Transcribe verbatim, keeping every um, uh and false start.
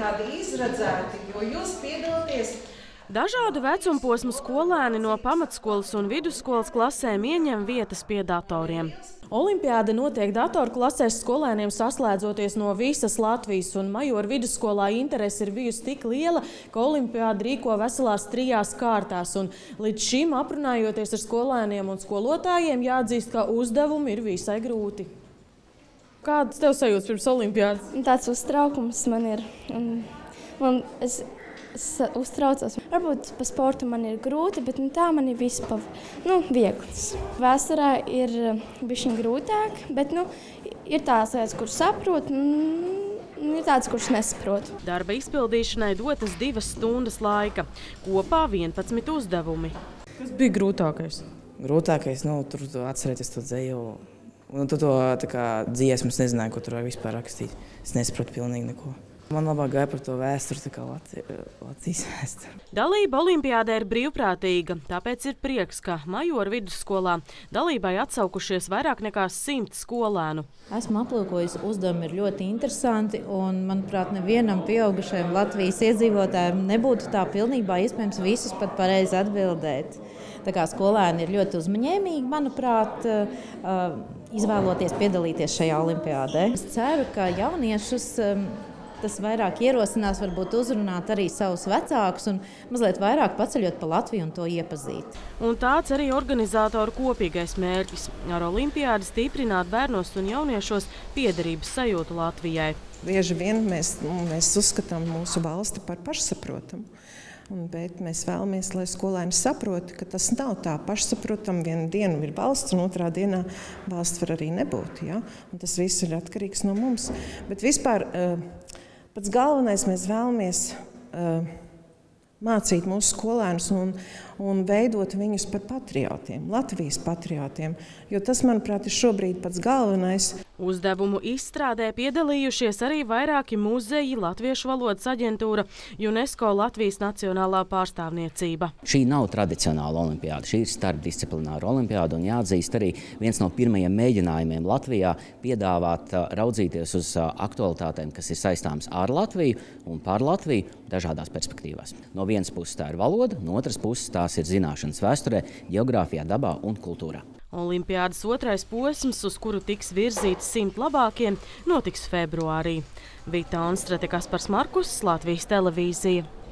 tādi izredzēti, jo jūs piedalāties. Dažādu vecumu posmu skolēni no pamatskolas un vidusskolas klasēm ieņem vietas pie datoriem. Olimpiāda notiek datoru klasēs skolēniem saslēdzoties no visas Latvijas, un Majoru vidusskolā interese ir bijusi tik liela, ka olimpiāda rīko veselās trijās kārtās. Un līdz šim, aprunājoties ar skolēniem un skolotājiem, jāatzīst, ka uzdevumi ir visai grūti. Kādas tev sajūtas pirms olimpiādas? Tāds uztraukums man ir. Un, un es, es uztraucos. Varbūt pa sportu man ir grūti, bet nu, tā man ir vispār nu, viegls. Vēsturē ir bišķiņ grūtāk, bet nu, ir tās lietas, kuras saprot, un ir tādas, kuras nesaprotu. Darba izpildīšanai dotas divas stundas laika. Kopā vienpadsmit uzdevumi. Kas bija grūtākais? Grūtākais, nu, tur atcerēties to dzeju. Un tu to tā kā dziesmu, es nezināju, ko tur vajag vispār rakstīt. Es nesaprotu pilnīgi neko. Man labāk gāja par to vēsturi, tā kā Latvijas vēsturi. Dalība olimpiādē ir brīvprātīga, tāpēc ir prieks, ka Majoru vidusskolā dalībai atsaukušies vairāk nekā simt skolēnu. Esmu aplūkojusi, uzdevumi ir ļoti interesanti, un, manuprāt, nevienam pieaugušajam Latvijas iedzīvotājiem nebūtu tā pilnībā iespējams visus pat pareizi atbildēt. Tā kā skolēni ir ļoti uzmanīgi, manuprāt, izvēloties piedalīties šajā olimpiādē. Es ceru, ka jauniešus tas vairāk ierosinās, varbūt uzrunāt arī savus vecākus un mazliet vairāk paceļot pa Latviju un to iepazīt. Un tāds arī organizātoru kopīgais mērķis – ar olimpiādi stiprināt bērnos un jauniešos piederības sajūtu Latvijai. Bieži vien mēs, mēs uzskatām mūsu valsti par pašsaprotamu. Bet mēs vēlamies, lai skolēni saprot, ka tas nav tā pašsaprotam. Vienu dienu ir valsts, un otrā dienā valsts var arī nebūt. Ja? Un tas viss ir atkarīgs no mums. Bet vispār pats galvenais mēs vēlamies mācīt mūsu skolēnus un, un veidot viņus par patriotiem, Latvijas patriotiem. Jo tas, manuprāt, ir šobrīd pats galvenais. Uzdevumu izstrādē piedalījušies arī vairāki muzeji, Latviešu valodas aģentūra, UNESCO Latvijas Nacionālā pārstāvniecība. Šī nav tradicionāla olimpiāda, šī ir starpdisciplināra olimpiāda, un jāatzīst arī viens no pirmajiem mēģinājumiem Latvijā piedāvāt raudzīties uz aktualitātēm, kas ir saistāmas ar Latviju un par Latviju dažādās perspektīvās. No vienas puses tā ir valoda, no otras puses tās ir zināšanas vēsturē, geogrāfijā, dabā un kultūrā. Olimpiādas otrais posms, uz kuru tiks virzīts simt labākie, notiks februārī. Vita Onstrate, Kaspars Markus, Latvijas televīzija.